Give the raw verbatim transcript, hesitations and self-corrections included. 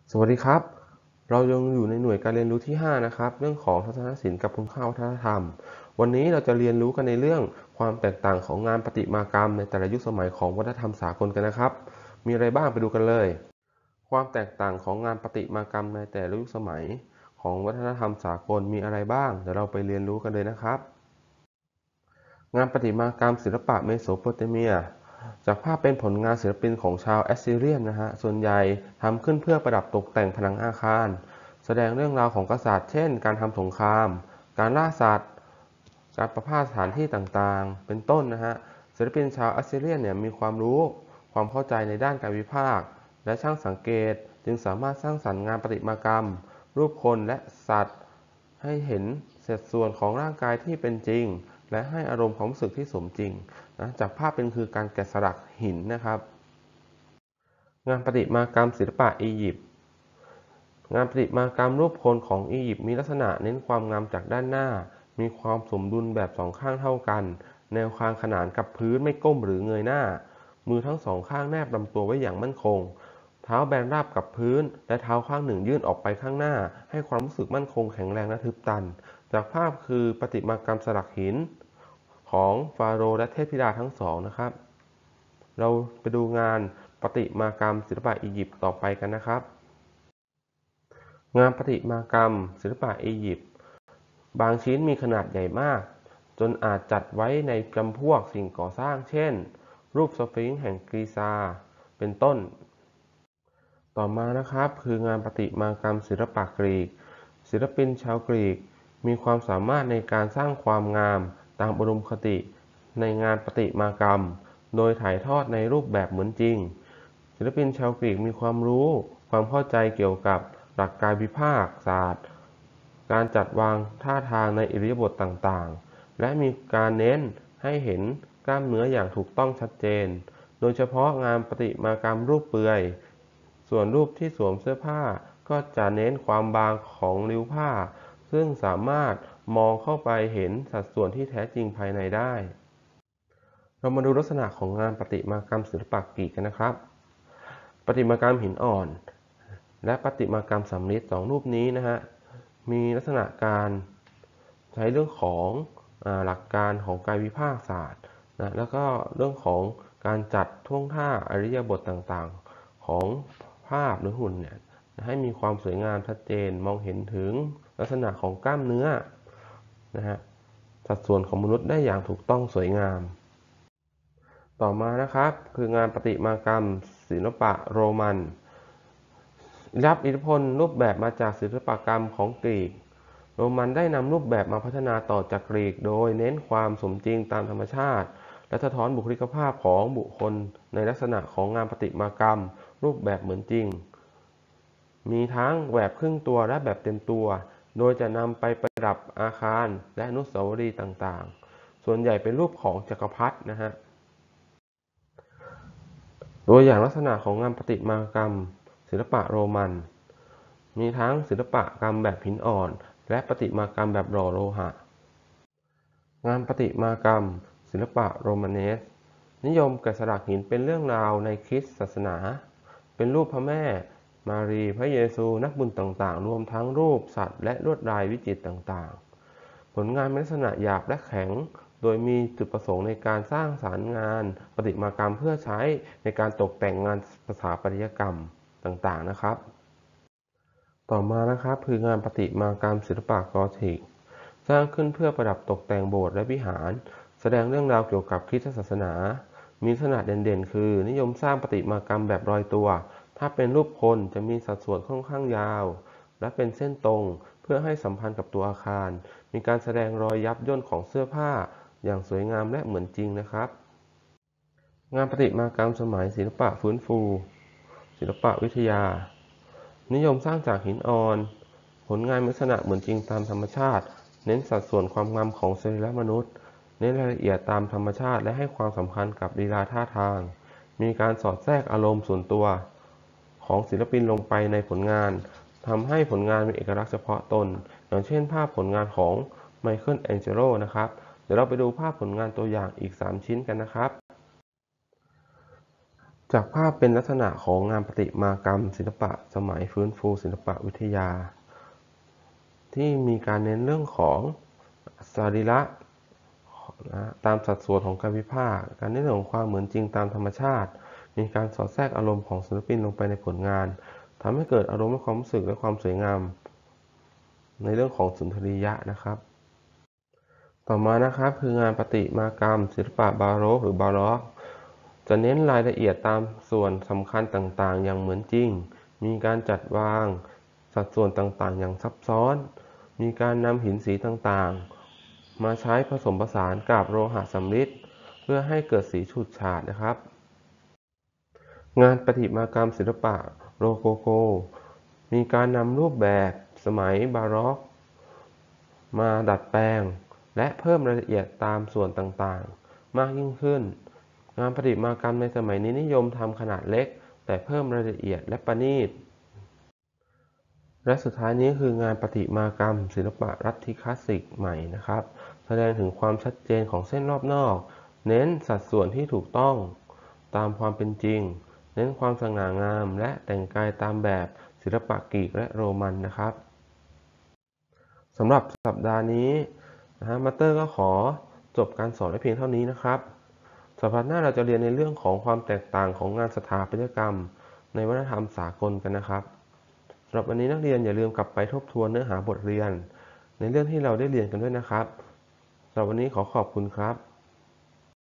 สวัสดีครับ เรายังอยู่ในหน่วยการเรียนรู้ที่ห้านะครับเรื่องของทัศนศิลป์กับคุณค่าวัฒนธรรมวันนี้เราจะเรียนรู้กันในเรื่องความแตกต่างของงานประติมากรรมในแต่ละยุคสมัยของวัฒนธรรมสากลกันนะครับมีอะไรบ้างไปดูกันเลยความแตกต่างของงานประติมากรรมในแต่ละยุคสมัยของวัฒนธรรมสากลมีอะไรบ้างเดี๋ยวเราไปเรียนรู้กันเลยนะครับงานประติมากรรมศิลปะเมโสโปเตเมียจากภาพเป็นผลงานศิลปินของชาวแอสซีเรียนนะฮะส่วนใหญ่ทำขึ้นเพื่อประดับตกแต่งผนังอาคารแสดงเรื่องราวของกษัตริย์เช่นการทำสงครามการล่าสัตว์การประพาสถานที่ต่างๆเป็นต้นนะฮะศิลปินชาวแอสซีเรียนเนี่ยมีความรู้ความเข้าใจในด้านการวิพากษ์และช่างสังเกตจึงสามารถสร้างสรรค์งานประติมากรรมรูปคนและสัตว์ ให้เห็นสัดส่วนของร่างกายที่เป็นจริงและให้อารมณ์ความรู้สึกที่สมจริงนะจากภาพเป็นคือการแกะสลักหินนะครับงานประติมากรรมศิลปะอียิปต์งานประติมากรรมรูปคนของอียิปต์มีลักษณะเน้นความงามจากด้านหน้ามีความสมดุลแบบสองข้างเท่ากันแนวคางขนานกับพื้นไม่ก้มหรือเงยหน้ามือทั้งสองข้างแนบลำตัวไว้อย่างมั่นคงเท้าแบนราบกับพื้นและเท้าข้างหนึ่งยื่นออกไปข้างหน้าให้ความรู้สึกมั่นคงแข็งแรงและทึบตัน จากภาพคือประติมากรรมสลักหินของฟาโรห์และเทพธิดาทั้งสองนะครับเราไปดูงานประติมากรรมศิลปะอียิปต์ต่อไปกันนะครับงานประติมากรรมศิลปะอียิปต์บางชิ้นมีขนาดใหญ่มากจนอาจจัดไว้ในจำพวกสิ่งก่อสร้างเช่นรูปสฟิงค์แห่งกรีซาเป็นต้น ต่อมานะครับคืองานประติมากรรมศิลปะกรีกศิลปินชาวกรีกมีความสามารถในการสร้างความงามตามอุดมคติในงานประติมากรรมโดยถ่ายทอดในรูปแบบเหมือนจริงศิลปินชาวกรีกมีความรู้ความเข้าใจเกี่ยวกับหลักกายวิภาคศาสตร์การจัดวางท่าทางในอิริยาบถต่างๆและมีการเน้นให้เห็นกล้ามเนื้ออย่างถูกต้องชัดเจนโดยเฉพาะงานประติมากรรมรูปเปลือย ส่วนรูปที่สวมเสื้อผ้าก็จะเน้นความบางของริ้วผ้าซึ่งสามารถมองเข้าไปเห็นสัดส่วนที่แท้จริงภายในได้เรามาดูลักษณะของงานประติมากรรมศิลปะกรีกกันนะครับประติมากรรมหินอ่อนและประติมากรรมสำริดสองรูปนี้นะฮะมีลักษณะการใช้เรื่องของหลักการของกายวิภาคศาสตร์นะแล้วก็เรื่องของการจัดท่วงท่าอริยบทต่างๆของภาพหรือหุ่นเนี่ยให้มีความสวยงามชัดเจนมองเห็นถึงลักษณะของกล้ามเนื้อนะฮะสัดส่วนของมนุษย์ได้อย่างถูกต้องสวยงามต่อมานะครับคืองานประติมากรรมศิลปะโรมันรับอิทธิพลรูปแบบมาจากศิลปกรรมของกรีกโรมันได้นำรูปแบบมาพัฒนาต่อจากกรีกโดยเน้นความสมจริงตามธรรมชาติและสะท้อนบุคลิกภาพของบุคคลในลักษณะของงานประติมากรรมรูปแบบเหมือนจริงมีทั้งแบบครึ่งตัวและแบบเต็มตัวโดยจะนำไปประดับอาคารและอนุสาวรีย์ต่างๆส่วนใหญ่เป็นรูปของจักรพรรดินะฮะตัวอย่างลักษณะของงานประติมากรรมศิลปะโรมันมีทั้งศิลปกรรมแบบหินอ่อนและประติมากรรมแบบหล่อโลหะงานประติมากรรมศิลปะโรมาเนสนิยมแกะสลักหินเป็นเรื่องราวในคริสต์ศาสนาเป็นรูปพระแม่มารีพระเยซูนักบุญต่างๆรวมทั้งรูปสัตว์และลวดลายวิจิตรต่างๆผลงานมีลักษณะหยาบและแข็งโดยมีจุดประสงค์ในการสร้างสรรค์งานประติมากรรมเพื่อใช้ในการตกแต่งงานสถาปัตยกรรมต่างๆนะครับต่อมานะครับคืองานประติมากรรมศิลปะกอธิกสร้างขึ้นเพื่อประดับตกแต่งโบสถ์และวิหารแสดงเรื่องราวเกี่ยวกับคริสตศาสนามีลักษณะเด่นๆคือนิยมสร้างประติมากรรมแบบลอยตัวถ้าเป็นรูปคนจะมีสัดส่วนค่อนข้างยาวและเป็นเส้นตรงเพื่อให้สัมพันธ์กับตัวอาคารมีการแสดงรอยยับย่นของเสื้อผ้าอย่างสวยงามและเหมือนจริงนะครับงานประติมากรรมสมัยศิลปะฟื้นฟูศิลปะวิทยานิยมสร้างจากหินอ่อนผลงานมีลักษณะเหมือนจริงตามธรรมชาติเน้นสัดส่วนความงามของสรีระมนุษย์เน้นรายละเอียดตามธรรมชาติและให้ความสำคัญกับลีลาท่าทางมีการสอดแทรกอารมณ์ส่วนตัวของศิลปินลงไปในผลงานทำให้ผลงานมีเอกลักษณ์เฉพาะตนอย่างเช่นภาพผลงานของไมเคิลแองเจโลนะครับเดี๋ยวเราไปดูภาพผลงานตัวอย่างอีกสามชิ้นกันนะครับจากภาพเป็นลักษณะของงานประติมากรรมศิลปะสมัยฟื้นฟูศิลปวิทยาที่มีการเน้นเรื่องของสรีระนะตามสัดส่วนของกายวิภาคการเน้นเรื่องของความเหมือนจริงตามธรรมชาติมีการสอดแทรกอารมณ์ของศิลปินลงไปในผลงานทำให้เกิดอารมณ์และความรู้สึกและความสวยงามในเรื่องของสุนทรียะนะครับต่อมานะครับคืองานประติมากรรมศิลปะบาโรกหรือบาร็อกจะเน้นรายละเอียดตามส่วนสำคัญต่างๆอย่างเหมือนจริงมีการจัดวางสัดส่วนต่างๆอย่างซับซ้อนมีการนำหินสีต่างๆมาใช้ผสมผสานกับโลหะสำริดเพื่อให้เกิดสีฉูดฉาดนะครับงานประติมากรรมศิลปะโรโกโกมีการนำรูปแบบสมัยบาร็อกมาดัดแปลงและเพิ่มรายละเอียดตามส่วนต่างๆมากยิ่งขึ้นงานประติมากรรมในสมัยนี้นิยมทำขนาดเล็กแต่เพิ่มรายละเอียดและประณีตและสุดท้ายนี้คืองานประติมากรรมศิลปะลัทธิคลาสสิกใหม่นะครับแสดงถึงความชัดเจนของเส้นรอบนอกเน้นสัดส่วนที่ถูกต้องตามความเป็นจริงเน้นความสง่างามและแต่งกายตามแบบศิลปะกรีกและโรมันนะครับสำหรับสัปดาห์นี้นะฮะมาสเตอร์ก็ขอจบการสอนไว้เพียงเท่านี้นะครับสัปดาห์หน้าเราจะเรียนในเรื่องของความแตกต่างของงานสถาปัตยกรรมในวัฒนธรรมสากลกันนะครับสำหรับวันนี้นักเรียนอย่าลืมกลับไปทบทวนเนื้อหาบทเรียนในเรื่องที่เราได้เรียนกันด้วยนะครับสำหรับวันนี้ขอขอบคุณครับ